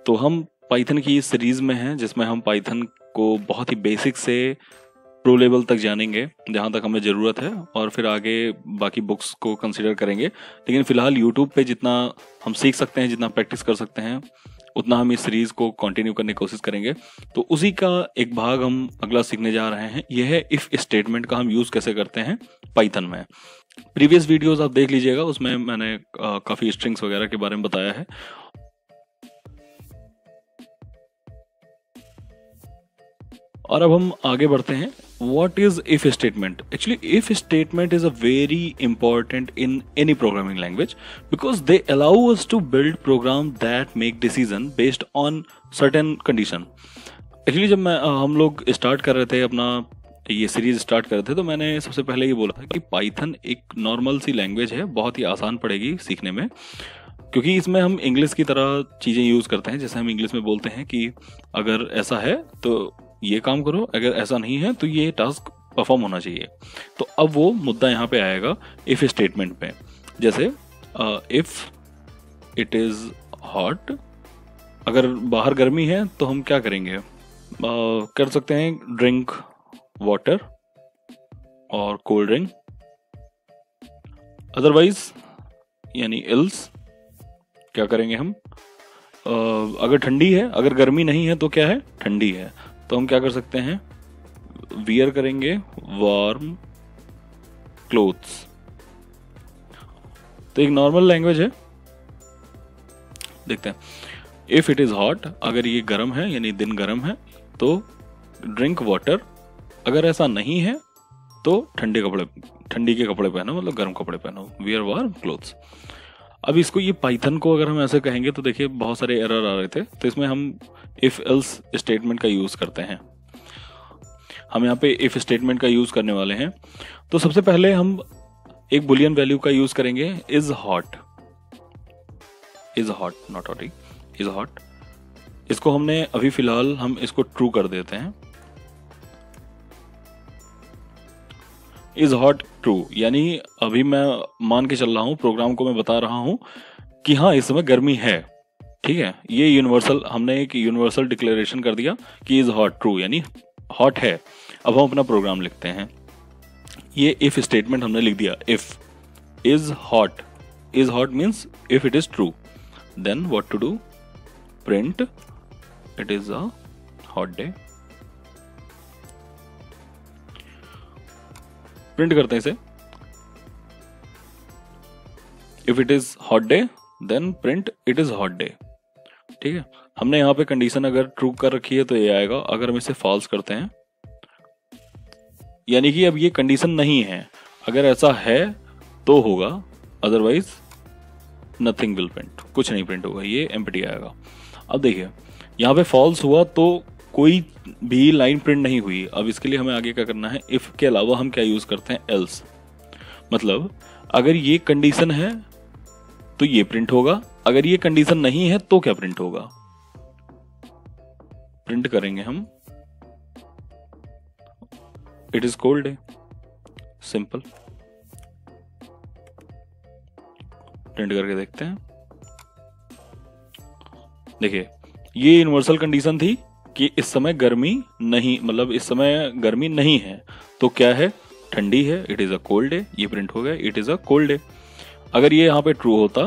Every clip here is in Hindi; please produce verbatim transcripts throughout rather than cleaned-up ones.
तो हम पाइथन की इस सीरीज में हैं जिसमें हम पाइथन को बहुत ही बेसिक से प्रो लेवल तक जानेंगे जहाँ तक हमें ज़रूरत है, और फिर आगे बाकी बुक्स को कंसिडर करेंगे। लेकिन फ़िलहाल यूट्यूब पे जितना हम सीख सकते हैं, जितना प्रैक्टिस कर सकते हैं, उतना हम इस सीरीज़ को कंटिन्यू करने की कोशिश करेंगे। तो उसी का एक भाग हम अगला सीखने जा रहे हैं। यह है इफ़ स्टेटमेंट का हम यूज़ कैसे करते हैं पाइथन में। प्रीवियस वीडियोज़ आप देख लीजिएगा, उसमें मैंने काफ़ी स्ट्रिंग्स वगैरह के बारे में बताया है। और अब हम आगे बढ़ते हैं। What is if statement? Actually, if statement is a very important in any programming language because they allow us to build program that make decision based on certain condition. Actually, जब मैं हम लोग स्टार्ट कर रहे थे अपना ये सीरीज स्टार्ट कर रहे थे, तो मैंने सबसे पहले ये बोला था कि पाइथन एक नॉर्मल सी लैंग्वेज है, बहुत ही आसान पड़ेगी सीखने में, क्योंकि इसमें हम इंग्लिश की तरह चीज़ें यूज़ करते हैं। जैसे हम इंग्लिश में बोलते हैं कि अगर ऐसा है तो ये काम करो, अगर ऐसा नहीं है तो ये टास्क परफॉर्म होना चाहिए। तो अब वो मुद्दा यहाँ पे आएगा इफ़ स्टेटमेंट पे। जैसे इफ़ इट इज़ हॉट, अगर बाहर गर्मी है तो हम क्या करेंगे? uh, कर सकते हैं ड्रिंक वाटर और कोल्ड ड्रिंक। अदरवाइज यानी एल्स क्या करेंगे हम? uh, अगर ठंडी है, अगर गर्मी नहीं है तो क्या है? ठंडी है, तो हम क्या कर सकते हैं? वियर करेंगे वार्म क्लोथ्स। तो एक नॉर्मल लैंग्वेज है। देखते हैं। इफ इट इज हॉट, अगर ये गर्म है यानी दिन गर्म है तो ड्रिंक वाटर। अगर ऐसा नहीं है तो ठंडे कपड़े, ठंडी के कपड़े पहनो, मतलब गर्म कपड़े पहनो, वियर वार्म क्लोथ्स। अब इसको ये पाइथन को अगर हम ऐसे कहेंगे तो देखिए बहुत सारे एरर आ रहे थे, तो इसमें हम इफ एल्स स्टेटमेंट का यूज करते हैं। हम यहाँ पे इफ स्टेटमेंट का यूज करने वाले हैं। तो सबसे पहले हम एक बुलियन वैल्यू का यूज करेंगे, is hot. Is hot, not hot, is hot. इसको हमने अभी फिलहाल हम इसको ट्रू कर देते हैं। इज हॉट ट्रू, यानी अभी मैं मान के चल रहा हूं, प्रोग्राम को मैं बता रहा हूं कि हाँ इस समय गर्मी है। ठीक है, ये यूनिवर्सल, हमने एक यूनिवर्सल डिक्लेरेशन कर दिया कि इज हॉट ट्रू, यानी हॉट है। अब हम अपना प्रोग्राम लिखते हैं। ये इफ स्टेटमेंट हमने लिख दिया। If is hot, is hot means if it is true, then what to do? Print it is a hot day. Print करते हैं इसे। If it is hot day then print it is hot day. ठीक है, हमने यहाँ पे कंडीशन अगर ट्रू कर रखी है तो ये आएगा। अगर हम इसे फॉल्स करते हैं, यानी कि अब ये कंडीशन नहीं है, अगर ऐसा है तो होगा, अदरवाइज नथिंग विल प्रिंट, कुछ नहीं प्रिंट होगा, ये एम्प्टी आएगा। अब देखिए यहाँ पे फॉल्स हुआ तो कोई भी लाइन प्रिंट नहीं हुई। अब इसके लिए हमें आगे क्या करना है? इफ के अलावा हम क्या यूज करते हैं? एल्स। मतलब अगर ये कंडीशन है तो ये प्रिंट होगा, अगर ये कंडीशन नहीं है तो क्या प्रिंट होगा? प्रिंट करेंगे हम it is cold day. Simple. Print करके देखते हैं। देखिए ये यूनिवर्सल कंडीशन थी कि इस समय गर्मी नहीं, मतलब इस समय गर्मी नहीं है, तो क्या है? ठंडी है, it is a cold day. ये प्रिंट हो गया, it is a cold day. अगर ये यहां पे ट्रू होता,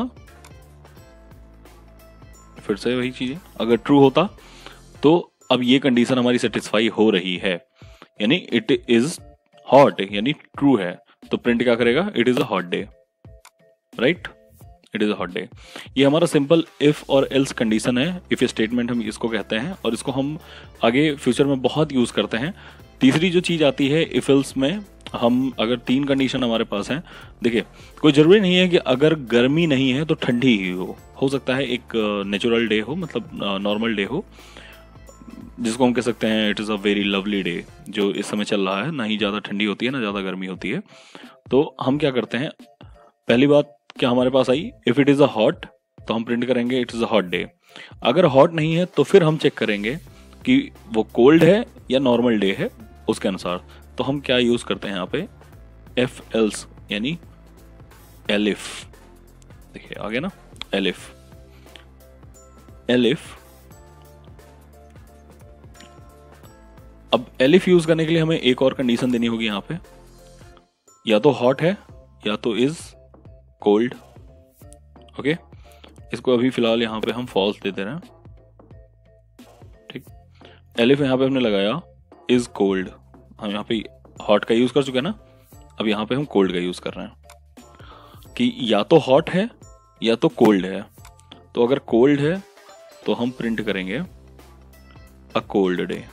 फिर से वही चीज है, अगर ट्रू होता तो अब ये कंडीशन हमारी सेटिस्फाई हो रही है, यानी इट इज हॉट, यानी ट्रू है, तो प्रिंट क्या करेगा? It is a hot day, right? It is a hot day. ये हमारा सिंपल इफ और एल्स कंडीशन है, इफ स्टेटमेंट हम इसको कहते हैं, और इसको हम आगे फ्यूचर में बहुत यूज करते हैं। तीसरी जो चीज आती है इफ एल्स में, हम अगर तीन कंडीशन हमारे पास हैं, देखिए कोई जरूरी नहीं है कि अगर गर्मी नहीं है तो ठंडी ही हो हो सकता है एक नेचुरल डे हो, मतलब नॉर्मल डे हो, जिसको हम कह सकते हैं it is a very lovely day, जो इस समय चल रहा है। ना ही ज़्यादा ठंडी होती है ना ज़्यादा गर्मी होती है। तो हम क्या करते हैं? पहली बात क्या हमारे पास आई? If it is a hot, तो हम प्रिंट करेंगे it is a hot day. अगर हॉट नहीं है तो फिर हम चेक करेंगे कि वो कोल्ड है या नॉर्मल डे है, उसके अनुसार। तो हम क्या यूज़ करते हैं यहाँ पे? एफ एल्स, यानी एलिफ। देखिए आगे ना, एलिफ। एलिफ एलिफ यूज करने के लिए हमें एक और कंडीशन देनी होगी यहाँ पे, या तो हॉट है या तो इज कोल्ड। ओके, इसको अभी फिलहाल यहाँ पे हम फॉल्स दे दे रहे हैं। ठीक, एलिफ यहाँ पे हमने लगाया इज कोल्ड, हम यहाँ पे हॉट का यूज कर चुके हैं ना, अब यहाँ पे हम कोल्ड का यूज कर रहे हैं कि या तो हॉट है या तो कोल्ड है। तो अगर कोल्ड है तो हम प्रिंट करेंगे अ कोल्ड डे।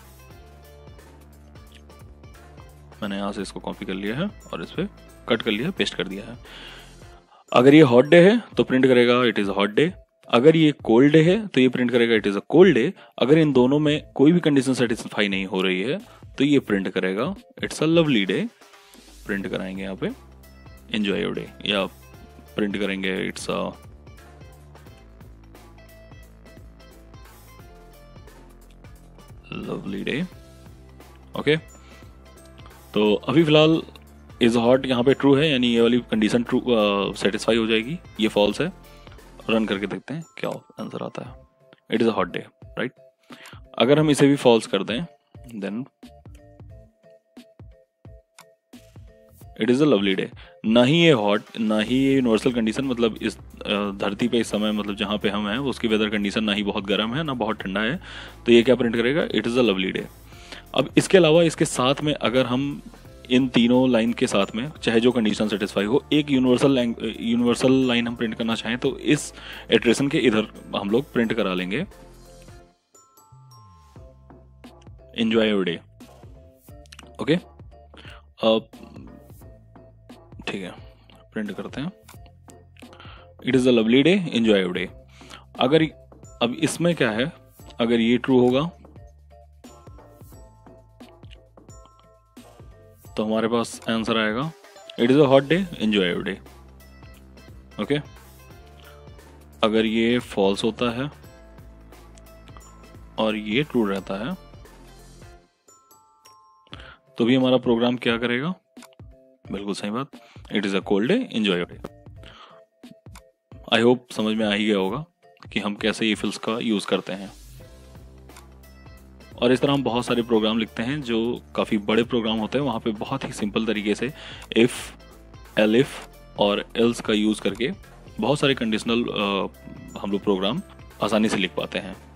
मैंने यहां से इसको कॉपी कर लिया है और इस पे कट कर लिया है, पेस्ट कर दिया है। अगर ये हॉट डे है तो प्रिंट करेगा it is a hot day. अगर ये कोल्ड डे है तो ये प्रिंट करेगा it is a cold day. अगर इन दोनों में कोई भी कंडीशन सेटिस्फाई नहीं हो रही है तो ये प्रिंट करेगा it's a lovely day. Print कराएंगे यहाँ पे एंजॉय योर डे, या प्रिंट करेंगे it's a lovely day. Okay, तो अभी फिलहाल इज हॉट यहाँ पे ट्रू है, यानी ये वाली कंडीशन ट्रू सेटिस्फाई हो जाएगी। ये फॉल्स है, रन करके देखते हैं क्या आंसर आता है। It is a hot day, right. अगर हम इसे भी फॉल्स कर दें then it is a lovely day. ना ही ये हॉट, ना ही ये यूनिवर्सल कंडीशन, मतलब इस धरती पे इस समय, मतलब जहाँ पे हम हैं उसकी वेदर कंडीशन ना ही बहुत गर्म है ना बहुत ठंडा है, तो ये क्या प्रिंट करेगा, it is a lovely day. अब इसके अलावा इसके साथ में अगर हम इन तीनों लाइन के साथ में चाहे जो कंडीशन सेटिस्फाई हो, एक यूनिवर्सल यूनिवर्सल लाइन हम प्रिंट करना चाहें तो इस इटरेशन के इधर हम लोग प्रिंट करा लेंगे एंजॉय योर डे। ओके, अब ठीक है, प्रिंट करते हैं it is a lovely day enjoy your day. अगर अब इसमें क्या है, अगर ये ट्रू होगा तो हमारे पास आंसर आएगा it is a hot day enjoy your day. Okay, अगर ये फॉल्स होता है और ये ट्रू रहता है तो भी हमारा प्रोग्राम क्या करेगा, बिल्कुल सही बात, it is a cold day enjoy your day. I hope समझ में आ ही गया होगा कि हम कैसे इफ एल्स का यूज करते हैं। और इस तरह हम बहुत सारे प्रोग्राम लिखते हैं जो काफ़ी बड़े प्रोग्राम होते हैं, वहाँ पे बहुत ही सिंपल तरीके से इफ़, एलिफ और एल्स का यूज़ करके बहुत सारे कंडीशनल हम लोग प्रोग्राम आसानी से लिख पाते हैं।